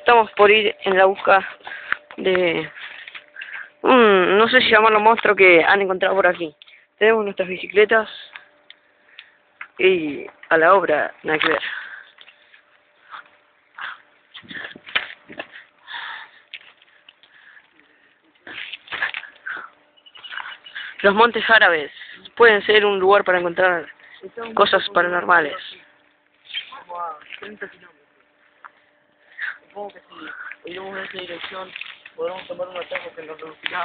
Estamos por ir en la busca de no sé si llamarlo monstruo que han encontrado por aquí. Tenemos nuestras bicicletas y a la obra, nada que ver. Los Montes Árabes pueden ser un lugar para encontrar cosas paranormales. Como a 30 kilómetros. Supongo que si iremos en esa dirección podremos tomar un atajo que nos reducirá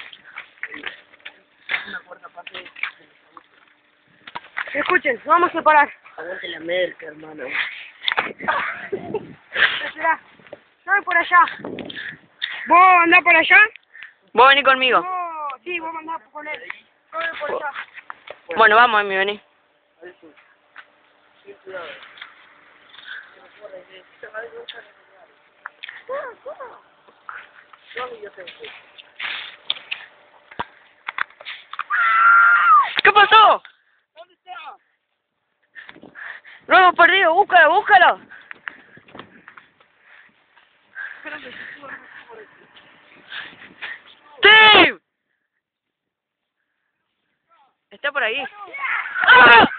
una cuarta parte de Escuchen, vamos a parar. aguante la merca, hermano. Espera, no por allá. ¿Vos andás por allá? Vos venís conmigo. Oh, No, sí, vos andás con él. Yo voy por allá. Bueno, vamos, Emi, vení. Cuidado. ¿Qué pasó? ¿Dónde está? Lo hemos perdido, búscalo, búscalo. ¡Steve! Está por ahí. ¡Ah!